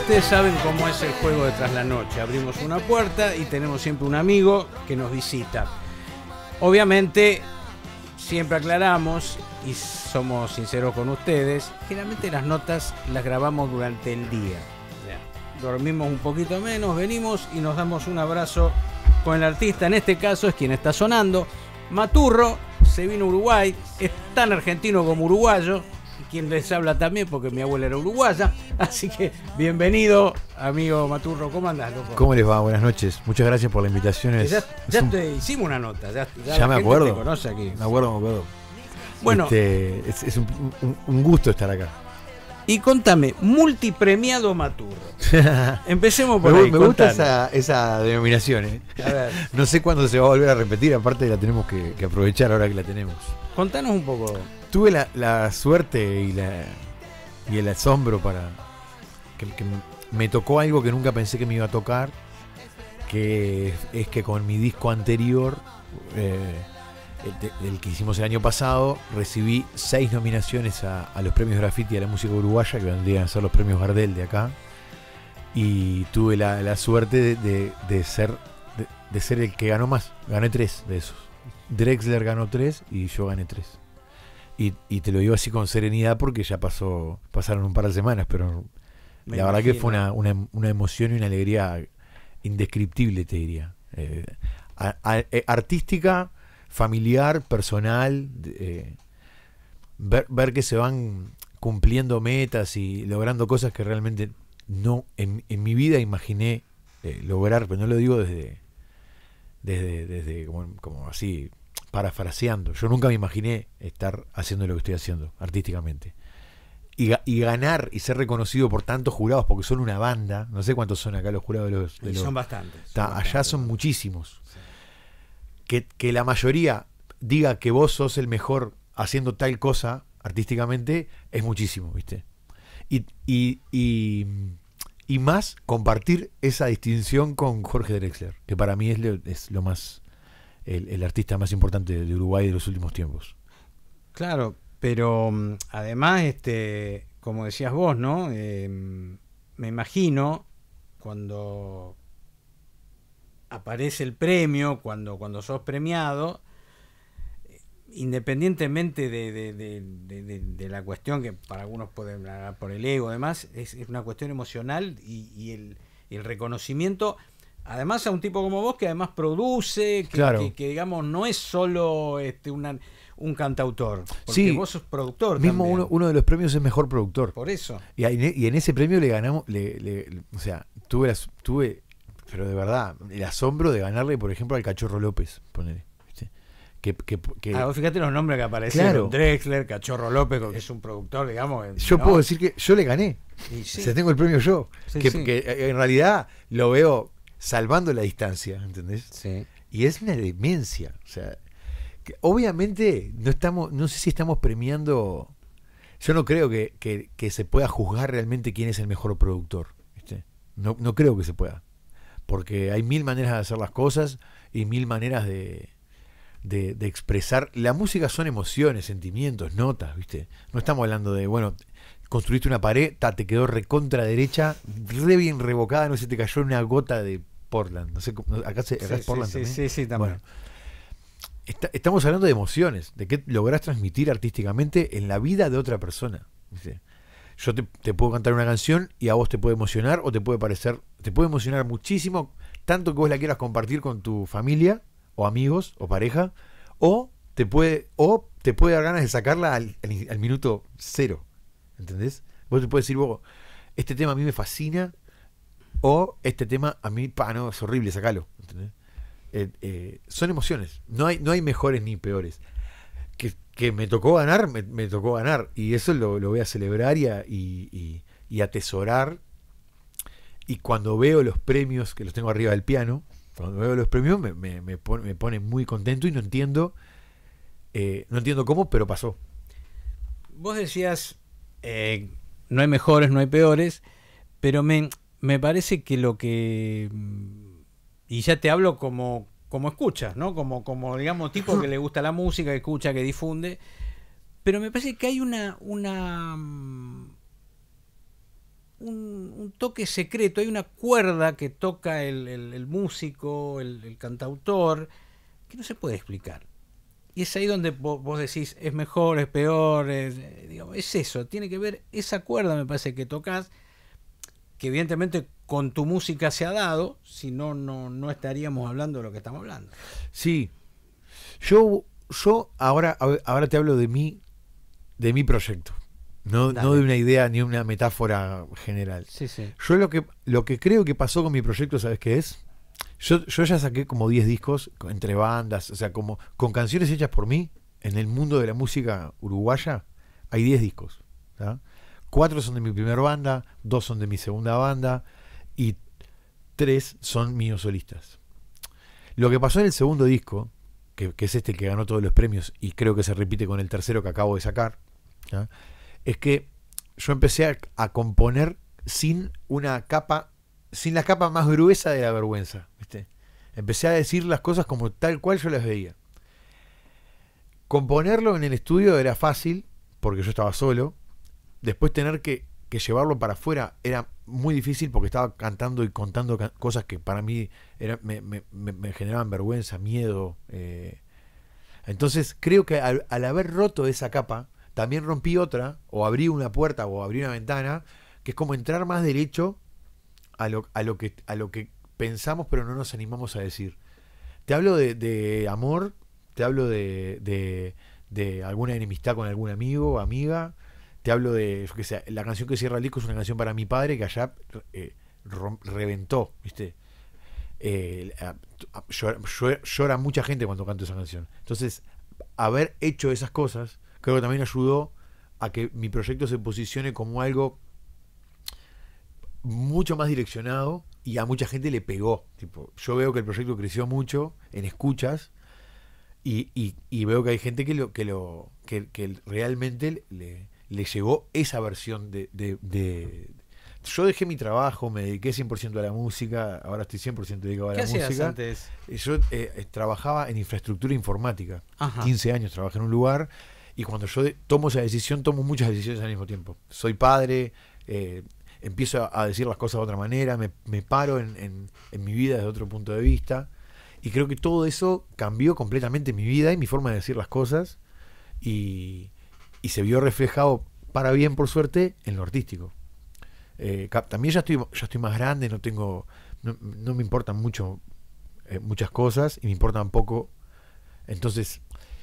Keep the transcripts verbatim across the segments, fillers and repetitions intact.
ustedes saben cómo es el juego de Tras la Noche. Abrimos una puerta y tenemos siempre un amigo que nos visita. Obviamente, siempre aclaramos y somos sinceros con ustedes, generalmente las notas las grabamos durante el día. O sea, dormimos un poquito menos, venimos y nos damos un abrazo con el artista. En este caso es quien está sonando. Maturro se vino a Uruguay, es tan argentino como uruguayo. Quien les habla también, porque mi abuela era uruguaya. Así que bienvenido, amigo Maturro. ¿Cómo andás, loco? ¿Cómo les va? Buenas noches. Muchas gracias por la invitación. Es, ya ya un... te hicimos una nota. Ya, ya, ya me acuerdo. Te conoce aquí. Me acuerdo, me acuerdo. Bueno, este, es, es un, un, un gusto estar acá. Y contame, multipremiado Maturro. Empecemos por me, ahí. Me gusta esa, esa denominación. ¿eh? A ver. No sé cuándo se va a volver a repetir. Aparte, la tenemos que, que aprovechar ahora que la tenemos. Contanos un poco. Tuve la, la suerte y, la, y el asombro para que, que me tocó algo que nunca pensé que me iba a tocar, que es que con mi disco anterior, eh, el, el que hicimos el año pasado, recibí seis nominaciones a, a los premios Graffiti a la música uruguaya, que vendrían a ser los premios Gardel de acá, y tuve la, la suerte de, de, de, ser, de, de ser el que ganó más. Gané tres de esos. Drexler ganó tres y yo gané tres. Y, y te lo digo así con serenidad porque ya pasó pasaron un par de semanas, pero Me la verdad imagino. que fue una, una, una emoción y una alegría indescriptible, te diría. Eh, a, a, artística, familiar, personal, eh, ver, ver que se van cumpliendo metas y logrando cosas que realmente no en, en mi vida imaginé eh, lograr, pero no lo digo desde, desde, desde como, como así... parafraseando, yo nunca me imaginé estar haciendo lo que estoy haciendo artísticamente y, y ganar y ser reconocido por tantos jurados, porque son una banda, no sé cuántos son acá los jurados de los, de los son bastantes, son ta, bastantes allá son muchísimos, sí. que, que la mayoría diga que vos sos el mejor haciendo tal cosa artísticamente es muchísimo, ¿viste? Y, y, y, y más compartir esa distinción con Jorge Drexler, que para mí es lo, es lo más El, el artista más importante de Uruguay de los últimos tiempos. Claro, pero además, este, como decías vos, ¿no? Eh, me imagino cuando aparece el premio, cuando, cuando sos premiado, independientemente de, de, de, de, de, de la cuestión que para algunos pueden hablar por el ego, además, es, es una cuestión emocional y, y, el, y el reconocimiento. Además a un tipo como vos que además produce, que, claro. que, que digamos no es solo este una, un cantautor, porque sí, vos sos productor mismo también. Uno, uno de los premios es mejor productor. Por eso. Y, y en ese premio le ganamos, le, le, o sea, tuve, las, tuve, pero de verdad, el asombro de ganarle, por ejemplo, al Cachorro López, ponele. ¿Viste? Que, que, que, ah, vos fíjate los nombres que aparecieron, claro. Drexler, Cachorro López, que es un productor, digamos. Yo ¿no? puedo decir que yo le gané. Y sí. O sea, tengo el premio yo. Sí, que, sí. que en realidad lo veo salvando la distancia, ¿entendés? Sí. Y es una demencia, o sea, que obviamente no estamos, no sé si estamos premiando, yo no creo que, que, que se pueda juzgar realmente quién es el mejor productor, ¿viste? No, no creo que se pueda, porque hay mil maneras de hacer las cosas y mil maneras de, de, de expresar. La música son emociones, sentimientos, notas, ¿viste? No estamos hablando de, bueno, construiste una pared, ta, te quedó recontra derecha, re bien revocada, no sé, te cayó una gota de Portland. No sé, acá, se, acá sí, es Portland sí, también. Sí, sí, también. Bueno, está, estamos hablando de emociones, de qué lográs transmitir artísticamente en la vida de otra persona. ¿Viste? Yo te, te puedo cantar una canción y a vos te puede emocionar o te puede parecer, te puede emocionar muchísimo, tanto que vos la quieras compartir con tu familia o amigos o pareja, o te puede, o te puede dar ganas de sacarla al, al, al minuto cero. ¿Entendés? Vos te puedes decir, vos, este tema a mí me fascina, o este tema a mí, pa, no, es horrible, sacalo. ¿Entendés? Eh, eh, son emociones, no hay, no hay mejores ni peores. Que, que me tocó ganar, me, me tocó ganar, y eso lo, lo voy a celebrar y, a, y, y, y atesorar. Y cuando veo los premios, que los tengo arriba del piano, cuando veo los premios me, me, me, pone, me pone muy contento y no entiendo, eh, no entiendo cómo, pero pasó. Vos decías... Eh, no hay mejores, no hay peores, pero me, me parece que lo que... Y ya te hablo como, como escuchas, ¿no? Como, como digamos, tipo que le gusta la música, que escucha, que difunde, pero me parece que hay una... una un, un toque secreto, hay una cuerda que toca el, el, el músico, el, el cantautor, que no se puede explicar. Y es ahí donde vos, vos decís, es mejor, es peor, es, eh, digamos, es eso, tiene que ver esa cuerda, me parece, que tocas, que evidentemente con tu música se ha dado, si no, no, no estaríamos hablando de lo que estamos hablando. Sí, yo, yo ahora, ahora te hablo de mí, de mi proyecto. No, no de una idea ni una metáfora general. Sí, sí. Yo lo que, lo que creo que pasó con mi proyecto, ¿sabes qué es? Yo, yo ya saqué como diez discos entre bandas, o sea, como con canciones hechas por mí, en el mundo de la música uruguaya, hay diez discos. ¿Tá? Cuatro son de mi primera banda, dos son de mi segunda banda y tres son míos solistas. Lo que pasó en el segundo disco, que, que es este que ganó todos los premios y creo que se repite con el tercero que acabo de sacar, ¿tá? Es que yo empecé a, a componer sin una capa, sin la capa más gruesa de la vergüenza, ¿viste? Empecé a decir las cosas como tal cual yo las veía. Componerlo en el estudio era fácil, porque yo estaba solo. Después tener que, que llevarlo para afuera era muy difícil, porque estaba cantando y contando ca cosas que para mí era, me, me, me generaban vergüenza, miedo. Eh. Entonces creo que al, al haber roto esa capa, también rompí otra, o abrí una puerta, o abrí una ventana, que es como entrar más derecho a lo, a lo, que, a lo que pensamos, pero no nos animamos a decir. Te hablo de, de amor, te hablo de, de, de alguna enemistad con algún amigo o amiga, te hablo de, yo qué sé, la canción que cierra el disco es una canción para mi padre que allá eh, reventó, ¿viste? Eh, llora, llora mucha gente cuando canto esa canción. Entonces, haber hecho esas cosas creo que también ayudó a que mi proyecto se posicione como algo mucho más direccionado y a mucha gente le pegó. Tipo, yo veo que el proyecto creció mucho en escuchas y, y, y veo que hay gente que lo que lo que, que realmente le, le llegó esa versión de, de, de... Yo dejé mi trabajo, me dediqué cien por ciento a la música, ahora estoy cien por ciento dedicado a la música. ¿Qué hacías antes? Yo eh, trabajaba en infraestructura informática. Ajá. quince años trabajé en un lugar. Y cuando yo de, tomo esa decisión, tomo muchas decisiones al mismo tiempo. Soy padre, eh, empiezo a, a decir las cosas de otra manera, me, me paro en, en, en mi vida desde otro punto de vista. Y creo que todo eso cambió completamente mi vida y mi forma de decir las cosas. Y, y se vio reflejado, para bien por suerte, en lo artístico. Eh, también ya estoy, ya estoy más grande, no tengo, no, no me importan mucho eh, muchas cosas y me importan poco. Entonces...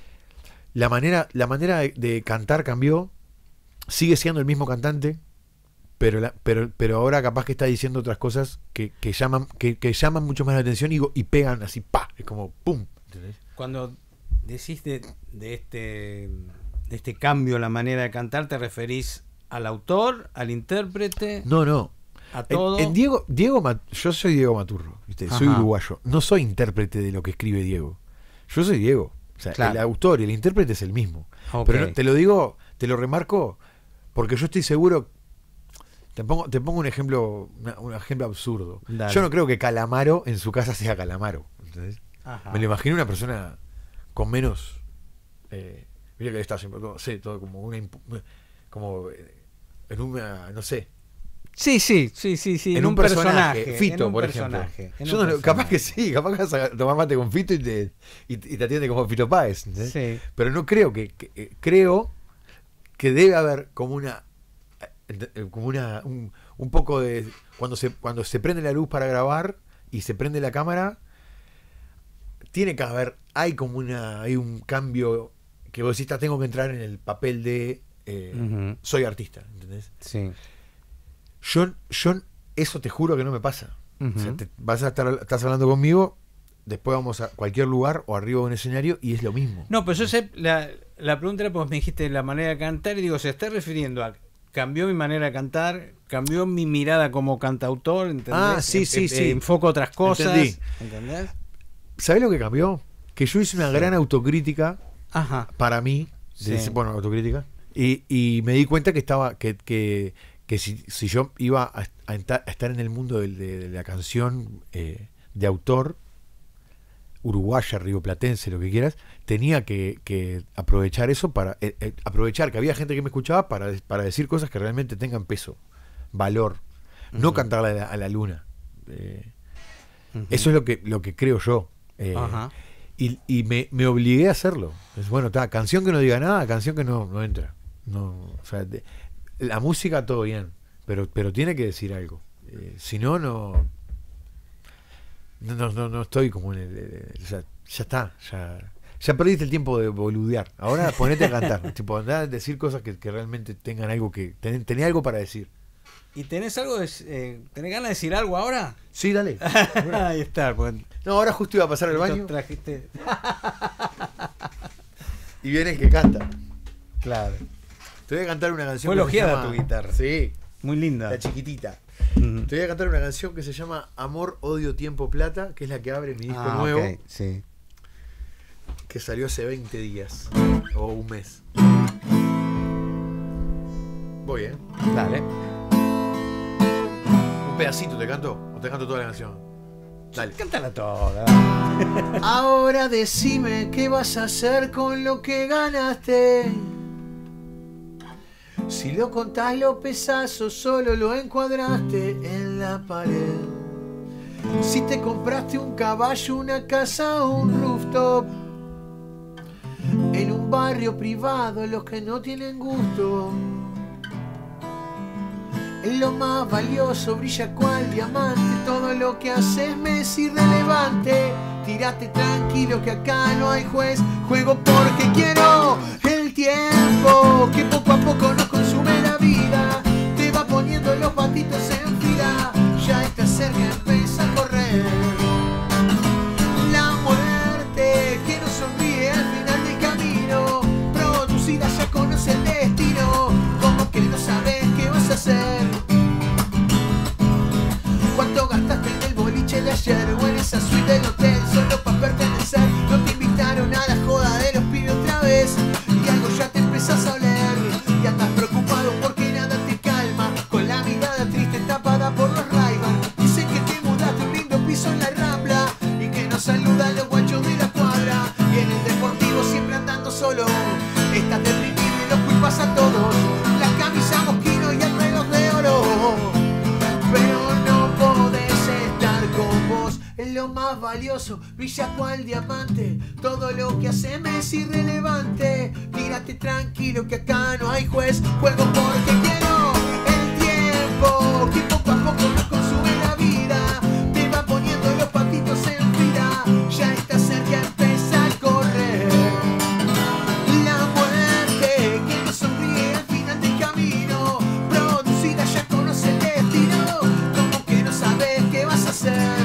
La manera, la manera de, de cantar cambió, sigue siendo el mismo cantante, pero, la, pero, pero ahora capaz que está diciendo otras cosas que, que, llaman, que, que llaman mucho más la atención y, y pegan así, ¡pa! Es como ¡pum! ¿Entendés? Cuando decís de, de, este, de este cambio en la manera de cantar, ¿te referís al autor, al intérprete? No, no. ¿A todo? En, en Diego, Diego yo soy Diego Maturro, ¿viste? Soy uruguayo. No soy intérprete de lo que escribe Diego. Yo soy Diego. O sea, claro. El autor y el intérprete es el mismo. Okay. Pero no, te lo digo, te lo remarco, porque yo estoy seguro. Te pongo, te pongo un ejemplo, una, un ejemplo absurdo. Dale. Yo no creo que Calamaro en su casa sea Calamaro. ¿Entendés? Me lo imagino una persona con menos. Eh, mira que está siempre todo, sé, todo como una. Como en una. No sé. Sí, sí, sí, sí, sí. En, en un, un personaje, personaje. Fito, en un por personaje, ejemplo. En Yo un no, personaje. Capaz que sí, capaz que vas a tomar mate con Fito y te, y, y te atiende como Fito Páez. ¿eh? Sí. Pero no creo que, que eh, creo que debe haber como una como una un, un poco de cuando se cuando se prende la luz para grabar y se prende la cámara, tiene que haber, hay como una hay un cambio que vos decís, tengo que entrar en el papel de eh, uh-huh. soy artista, ¿entendés? Sí. Yo, yo, eso te juro que no me pasa. Uh-huh. O sea, te, vas a estar, estás hablando conmigo, después vamos a cualquier lugar o arriba de un escenario y es lo mismo. No, pero yo sé, la, la pregunta era porque me dijiste la manera de cantar y digo, se está refiriendo a cambió mi manera de cantar, cambió mi mirada como cantautor, ¿entendés? Ah, sí, en, sí, en, sí. Enfoco otras cosas, Entendí. ¿entendés? ¿Sabés lo que cambió? Que yo hice una sí. gran autocrítica Ajá. para mí, de, sí. bueno, autocrítica, y, y me di cuenta que estaba, que, que que si, si yo iba a, a, a estar en el mundo de, de, de la canción eh, de autor, uruguaya, rioplatense, lo que quieras, tenía que, que aprovechar eso para eh, eh, aprovechar que había gente que me escuchaba para, para decir cosas que realmente tengan peso. valor. Uh-huh. No cantarle a la, a la luna. Eh, uh-huh. Eso es lo que, lo que creo yo. Eh, uh-huh. Y, y me, me obligué a hacerlo. Es, bueno, está, canción que no diga nada, canción que no, no entra. No, o sea, de, la música todo bien, pero, pero tiene que decir algo. Eh, si no, no, no, no, no estoy como en el, el, el o sea, ya está, ya, ya perdiste el tiempo de boludear. Ahora ponete a cantar, tipo, andá a decir cosas que, que realmente tengan algo que, ten, tenés algo para decir. ¿Y tenés algo de, eh, tenés ganas de decir algo ahora? Sí, dale. Ahí está. Pues. No, ahora justo iba a pasar al baño. Trajiste. Y viene el que canta. Claro. Te voy a cantar una canción. Fue elogiada llama... tu guitarra. Sí. Muy linda. La chiquitita. Uh-huh. Te voy a cantar una canción que se llama Amor, Odio, Tiempo, Plata, que es la que abre mi disco ah, nuevo. Okay. Sí. Que salió hace veinte días. O un mes. Voy, ¿eh? Dale. Un pedacito, ¿te canto? ¿O te canto toda la canción? Dale. Cántala toda. Ahora decime qué vas a hacer con lo que ganaste. Si lo contás lo pesás o solo lo encuadraste en la pared. Si te compraste un caballo, una casa o un rooftop en un barrio privado, los que no tienen gusto. Es lo más valioso, brilla cual diamante. Todo lo que haces me es irrelevante. Tírate tranquilo que acá no hay juez. Juego porque quiero el tiempo que poco a poco nos consume la vida. Te va poniendo los patitos en fila. Ya está cerca, empieza a correr. La muerte que nos sonríe al final del camino. Producida ya conoce el destino. Como que no sabes qué vas a hacer. ¿Cuánto gastaste en el boliche de ayer? O en esa suite del hotel solo para pertenecer. No te invitaron a la joda de los pibes otra vez. Y algo ya te empezás a oler. Y andas preocupado porque nada te calma. Con la mirada triste tapada por los Ray-Ban. Dicen que te mudaste un lindo piso en la Rambla. Y que no saludan los guachos de la cuadra. Y en el deportivo siempre andando solo. Estás deprimido y los culpas a todos. La camisa mosquino y el reloj de oro. Pero no podés estar con vos. Es lo más valioso, brilla cual diamante. Todo lo que hace me es irrelevante. Tírate tranquilo que acá no hay juez. Juego porque quiero el tiempo que poco a poco nos consume la vida. Te va poniendo los patitos en fila. Ya está cerca, empieza a correr. La muerte que nos sonríe al final del camino. Producida ya conoce el destino. Como que no sabes qué vas a hacer.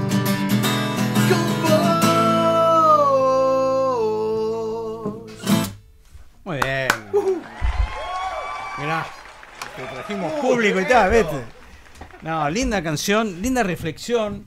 Muy bien. Uh-huh. Mirá, te trajimos público y tal, vete. No, linda canción, linda reflexión.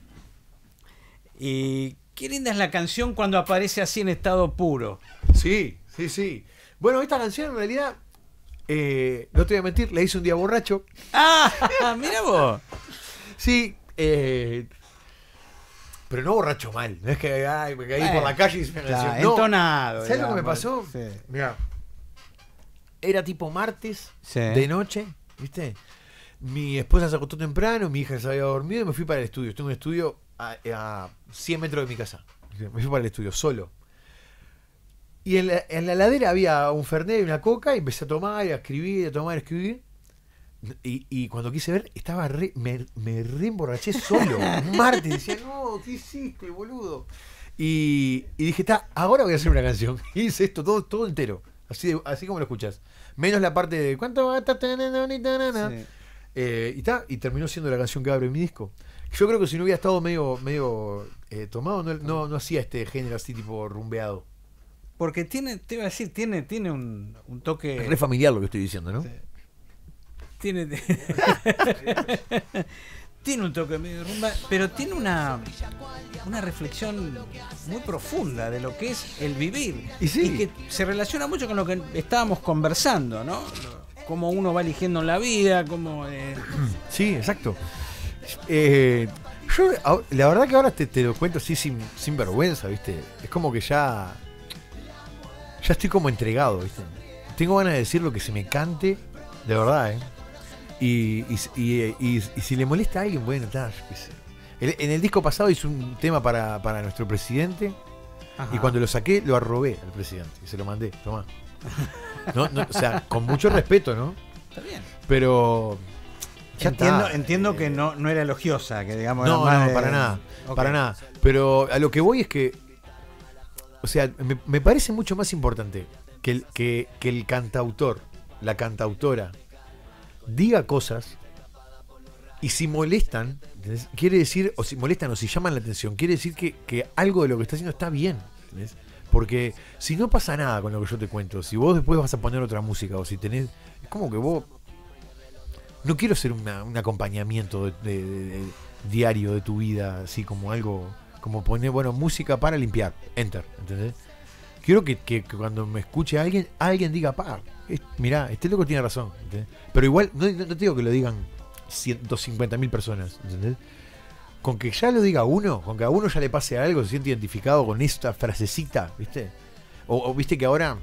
Y qué linda es la canción cuando aparece así en estado puro. Sí, sí, sí. Bueno, esta canción en realidad, eh, no te voy a mentir, la hice un día borracho. Ah, mira vos. Sí, eh, pero no borracho mal. No es que ay, me caí eh, por la calle y hice una claro, canción. No. Entonado. ¿Sabes digamos, lo que me pasó? Sí. Mira. Era tipo martes, sí. de noche, ¿viste? Mi esposa se acostó temprano, mi hija se había dormido y me fui para el estudio. Tengo un estudio a, a cien metros de mi casa. Me fui para el estudio, solo. Y en la, en la heladera había un Fernet y una coca y empecé a tomar, a escribir, a tomar, a escribir. Y, y cuando quise ver, estaba re, me, me re emborraché solo. Un martes, decía, no, ¿qué hiciste, boludo? Y, y dije, está, ahora voy a hacer una canción. Y hice esto todo, todo entero. Así, de, así como lo escuchas. Menos la parte de ¿cuánto gastaste? Sí. Eh, y, está, y terminó siendo la canción que abre mi disco. Yo creo que si no hubiera estado medio, medio eh, tomado, no, no, no hacía este género así tipo rumbeado. Porque tiene, te iba a decir, tiene, tiene un, un toque. Es re familiar lo que estoy diciendo, ¿no? Sí. Tiene. Tiene un toque medio rumba, pero tiene una, una reflexión muy profunda de lo que es el vivir. Y, sí. y que se relaciona mucho con lo que estábamos conversando, ¿no? Cómo uno va eligiendo en la vida, cómo... Eh... Sí, exacto. Eh, yo, la verdad que ahora te, te lo cuento así sin, sin vergüenza, ¿viste? Es como que ya... Ya estoy como entregado, ¿viste? Tengo ganas de decir lo que se me cante, de verdad, ¿eh? Y, y, y, y, y si le molesta a alguien, bueno, está, yo qué sé. El- En el disco pasado hice un tema para, para nuestro presidente. Ajá. Y cuando lo saqué, lo arrobé al presidente. Y se lo mandé, tomá. No, no, o sea, con mucho respeto, ¿no? Está bien. Pero. ya Entiendo, está. entiendo Eh, que no, no era elogiosa, que digamos No, era más no, de- para nada. Ok. Para nada. Pero a lo que voy es que. O sea, me, me parece mucho más importante que el, que, que el cantautor, la cantautora, diga cosas. Y si molestan, ¿entendés? Quiere decir, o si molestan o si llaman la atención, quiere decir que, que algo de lo que está haciendo está bien. ¿Entendés? Porque si no pasa nada con lo que yo te cuento, si vos después vas a poner otra música, o si tenés. Es como que vos. No quiero ser una- un acompañamiento de, de- de- de- diario de tu vida, así como algo. Como poner, bueno, música para limpiar, enter, ¿entendés? Quiero que, que- que cuando me escuche alguien, alguien diga, pa, es- mirá, este loco tiene razón, ¿entendés? Pero igual, no, no te digo que lo digan ciento cincuenta mil personas, ¿entendés? Con que ya lo diga uno, con que a uno ya le pase algo, se siente identificado con esta frasecita, ¿viste? O, o viste que ahora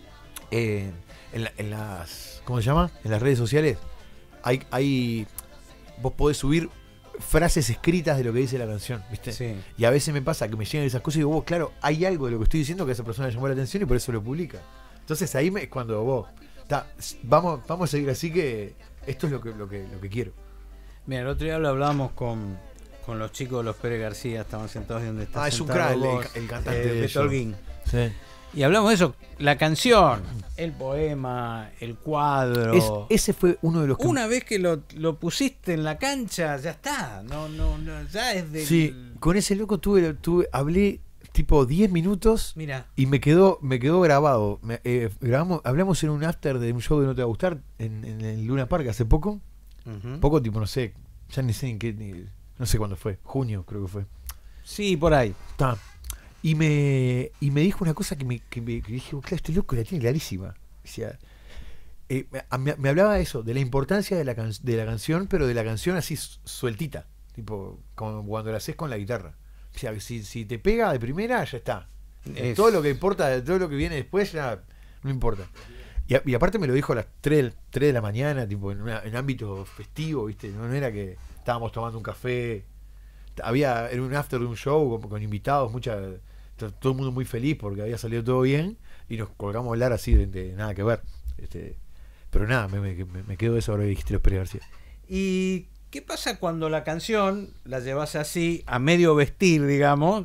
eh, en, la- en las, ¿cómo se llama? En las redes sociales hay, hay, vos podés subir frases escritas de lo que dice la canción, ¿viste? Sí. Y a veces me pasa que me llegan esas cosas y digo, vos, claro, hay algo de lo que estoy diciendo que a esa persona le llamó la atención y por eso lo publica. Entonces ahí me- es cuando vos, ta, vamos, vamos a seguir así, que esto es lo que, lo que, lo que quiero. Mira, el otro día lo hablábamos con, con los chicos de los Pérez García, estaban sentados donde está Ah, es un sentado crack el- vos, el cantante eh, de Beto eso. Holguín. Sí. Y hablamos de eso, la canción, el poema, el cuadro. Es- ese fue uno de los que... Una vez que lo, lo pusiste en la cancha, ya está. No, no, no, ya es del. Sí, con ese loco tuve, tuve hablé tipo diez minutos Mira. y me quedó me quedó grabado. Me- eh, grabamos, hablamos en un after de un show de No Te Va a Gustar en, en el Luna Park hace poco. Ujú. Poco tipo, no sé, ya ni sé en qué, ni- no sé cuándo fue, junio creo que fue. Sí, por ahí. Ta. Y me y me dijo una cosa que me, que me que dije, "Oh, claro, este loco la tiene clarísima". Decía, eh, me, me- me hablaba de eso, de la importancia de la, can- de la canción, pero de la canción así su- sueltita, tipo como cuando la haces con la guitarra. O sea, si, si te pega de primera, ya está. Es- Todo lo que importa, todo lo que viene después ya no importa. Y, a- y aparte me lo dijo a las tres de la mañana, tipo en, una- en ámbito festivo, ¿viste? No, no era que estábamos tomando un café. Había, era un after de un show con, con invitados, mucha, to- todo el mundo muy feliz porque había salido todo bien y nos colgamos a hablar así de, de nada que ver. Este, pero nada, me, me, me- me quedo eso ahora que dijiste los Pérez García. ¿Y qué pasa cuando la canción la llevas así, a medio vestir, digamos?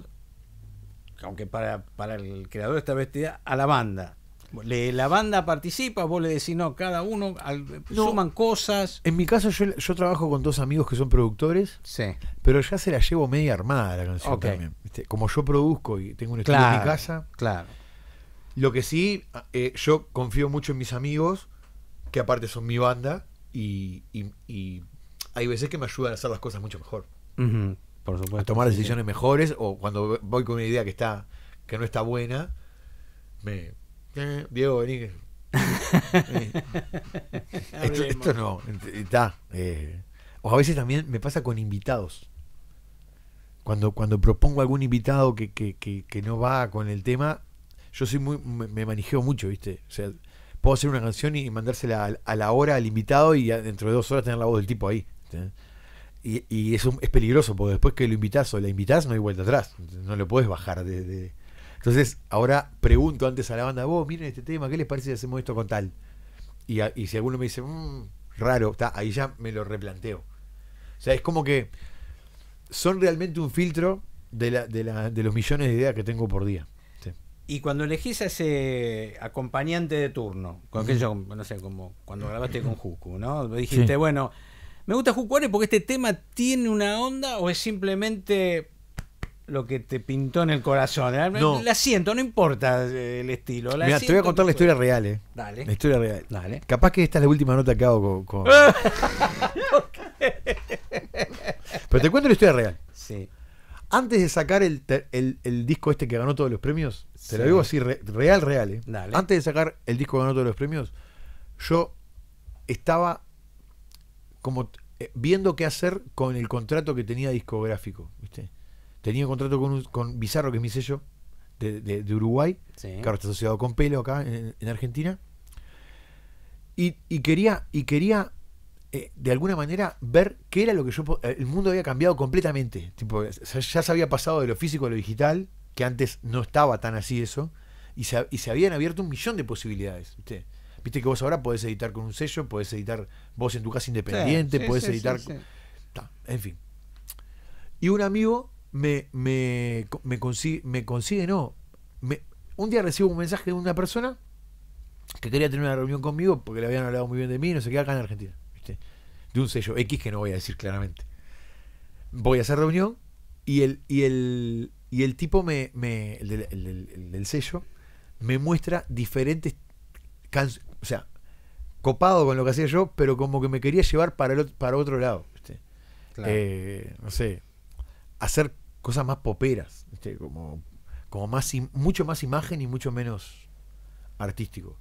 Aunque para, para el creador está vestida, a la banda. Le, la banda participa, vos le decís, no, cada uno al- No. suman cosas. En mi caso yo, yo trabajo con dos amigos que son productores, Sí. pero ya se la llevo media armada la canción Ok. también. ¿Viste? Como yo produzco y tengo un estudio en Claro, mi casa, claro. lo que sí, eh, yo confío mucho en mis amigos, que aparte son mi banda, y, y- y hay veces que me ayudan a hacer las cosas mucho mejor. Ujú, por supuesto. A tomar sí, sí. decisiones mejores, o cuando voy con una idea que está que no está buena, me... eh, Diego, vení. que- eh, esto, Hablemos. esto no, ent- está. eh. O a veces también me pasa con invitados. Cuando, cuando propongo algún invitado que, que, que, que no va con el tema, yo soy muy, me, me manijeo mucho, ¿viste? O sea, puedo hacer una canción y mandársela a, a la hora al invitado y a- dentro de dos horas tener la voz del tipo ahí. ¿entendés? Y, y eso es peligroso, porque después que lo invitas o la invitas no hay vuelta atrás. No lo puedes bajar de, de- Entonces, ahora pregunto antes a la banda, vos, miren este tema, ¿qué les parece si hacemos esto con tal? Y, a- y si alguno me dice, mmm, raro, está, ahí ya me lo replanteo. O sea, es como que son realmente un filtro de, la, de, la, de los millones de ideas que tengo por día. Sí. Y cuando elegís a ese acompañante de turno, con aquello, no sé, como cuando grabaste con Jucu, ¿no? Dijiste, Sí. bueno, me gusta Jucu Ari porque este tema tiene una onda o es simplemente lo que te pintó en el corazón. No. La siento, no importa el estilo. La Mira, te voy a siento contar la que- historia real, ¿eh? Dale. La historia real. Dale. Capaz que esta es la última nota que hago con... con- Pero te cuento la historia real. Sí. Antes de sacar el, ter- el, el disco este que ganó todos los premios, te Sí. lo digo así, re- real, real, ¿eh? Dale. Antes de sacar el disco que ganó todos los premios, yo estaba como eh, viendo qué hacer con el contrato que tenía discográfico, ¿viste? Tenía un contrato con, un- con Bizarro, que es mi sello, de, de- de Uruguay, Sí. que ahora está asociado con Pelo acá en, en Argentina. Y, y quería, y quería eh, de alguna manera, ver qué era lo que yo... po- El mundo había cambiado completamente. Tipo, ya ya se había pasado de lo físico a lo digital, que antes no estaba tan así eso, y se, y se habían abierto un millón de posibilidades. ¿Viste? Viste que vos ahora podés editar con un sello, podés editar vos en tu casa independiente, Sí, sí, podés sí, editar... sí, sí. Ta, en fin. Y un amigo me, me, me consigue, me consigue, no. Me, un día recibo un mensaje de una persona que quería tener una reunión conmigo porque le habían hablado muy bien de mí, no sé qué, acá en Argentina. ¿Viste? De un sello X que no voy a decir claramente. Voy a esa reunión y el, y el, y el tipo me, me el, del, el del- el del sello me muestra diferentes canciones, o sea, copado con lo que hacía yo, pero como que me quería llevar para, el, ot- para otro lado. ¿Viste? Claro. Eh, no sé, hacer cosas más poperas, ¿viste? Como, como más im- mucho más imagen y mucho menos artístico.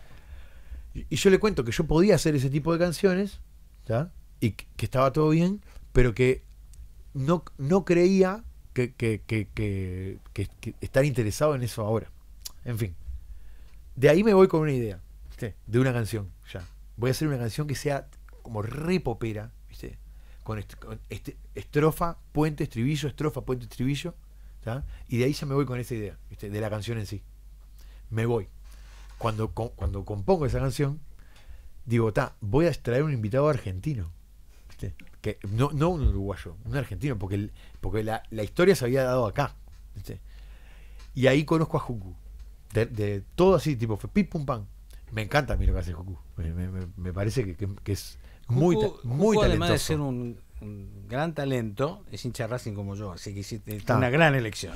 Y, y yo le cuento que yo podía hacer ese tipo de canciones, ¿tá? Y que, que estaba todo bien, pero que no, no creía que, que, que, que- que- que estar interesado en eso ahora. En fin, de ahí me voy con una idea, ¿viste? De una canción, ya. Voy a hacer una canción que sea como re popera, ¿viste? Con, est- con este- estrofa, puente, estribillo, estrofa, puente, estribillo, ¿tá? Y de ahí ya me voy con esa idea, ¿viste? De la canción en sí. Me voy. Cuando, co- cuando compongo esa canción, digo, ta, voy a traer un invitado argentino, ¿viste? Que, no, no un uruguayo, un argentino, porque, el- porque la, la historia se había dado acá, ¿viste? Y ahí conozco a Jucu. De, de todo así, tipo, fue pim pum pam. Me encanta a mí lo que hace Jucu. Me, me- me- me parece que, que- que es muy, ta- Jucu- muy Jucu, además de talentoso. ser un, un gran talento, es hincha Racing como yo, así que hiciste Está. una gran elección.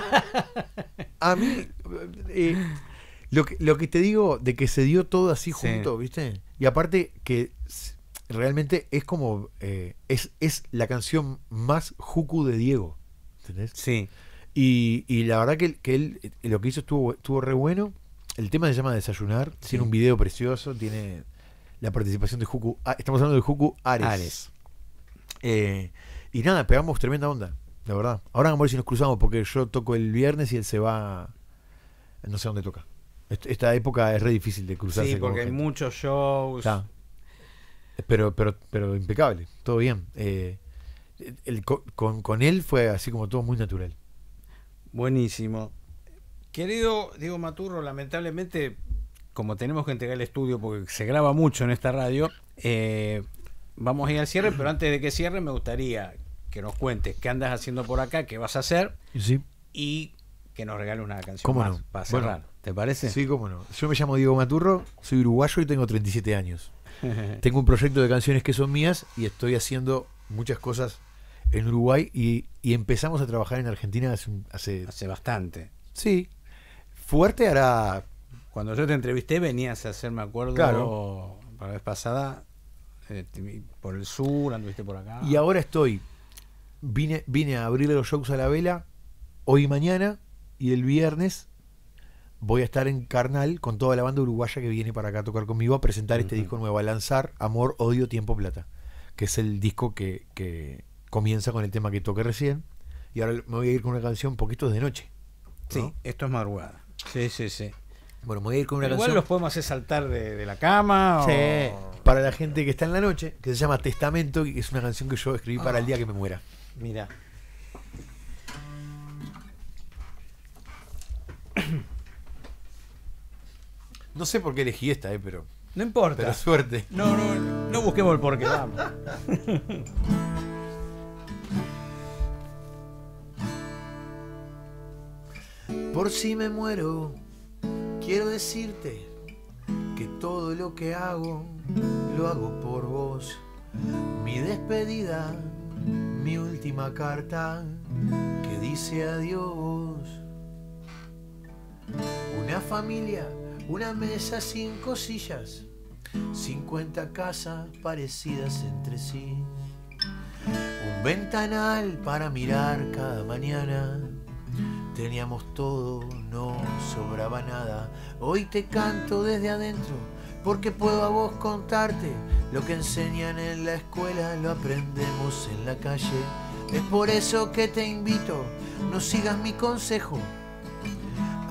A mí, eh, lo, que, lo que te digo de que se dio todo así Sí. junto, ¿viste? Y aparte que s- realmente es como, eh, es, es la canción más Jucu de Diego, ¿entendés? Sí. Y, y la verdad que, que él eh, lo que hizo estuvo, estuvo re bueno. El tema se llama Desayunar, Sí. tiene un video precioso, tiene la participación de Jucu. Ah, estamos hablando de Jucu Ares. Ares. Eh, y nada, pegamos tremenda onda, la verdad. Ahora vamos a ver si nos cruzamos porque yo toco el viernes y él se va, no sé dónde toca. Est- Esta época es re difícil de cruzarse Sí, con porque hay gente. muchos shows. Está. Pero, pero, pero impecable, todo bien. Eh, el- con, con- con él fue así como todo muy natural. Buenísimo. Querido Diego Maturro, lamentablemente, como tenemos que entregar el estudio porque se graba mucho en esta radio, eh, vamos a ir al cierre, pero antes de que cierre me gustaría que nos cuentes qué andas haciendo por acá, qué vas a hacer Sí. y que nos regales una canción ¿Cómo más no? para Bueno, cerrar. ¿Te parece? Sí, cómo no. Yo me llamo Diego Maturro, soy uruguayo y tengo treinta y siete años. Tengo un proyecto de canciones que son mías y estoy haciendo muchas cosas en Uruguay y, y empezamos a trabajar en Argentina hace, un- hace Hace bastante. sí, fuerte hará. Cuando yo te entrevisté venías a hacer, me acuerdo, Claro. la vez pasada, eh, te vi por el sur, anduviste por acá. Y ahora estoy, vine, vine a abrirle los shows a la vela hoy y mañana y el viernes voy a estar en Carnal con toda la banda uruguaya que viene para acá a tocar conmigo a presentar este Ujú. disco nuevo, a lanzar Amor, Odio, Tiempo, Plata, que es el disco que, que comienza con el tema que toqué recién y ahora me voy a ir con una canción Poquitos de Noche. Sí, ¿no? esto es madrugada. Sí, sí, sí. Bueno, me voy a ir con una Igual canción los podemos hacer saltar de, de la cama. Sí, o... para la gente que está en la noche, que se llama Testamento, y es una canción que yo escribí para el día que me muera. Mira. No sé por qué elegí esta, eh, pero, No importa. pero suerte. No, no, no busquemos el porqué, vamos. Por si me muero, quiero decirte que todo lo que hago, lo hago por vos. Mi despedida, mi última carta que dice adiós. Una familia, una mesa, cinco sillas, cincuenta casas parecidas entre sí. Un ventanal para mirar cada mañana. Teníamos todo, no sobraba nada. Hoy te canto desde adentro, porque puedo a vos contarte. Lo que enseñan en la escuela lo aprendemos en la calle. Es por eso que te invito, no sigas mi consejo.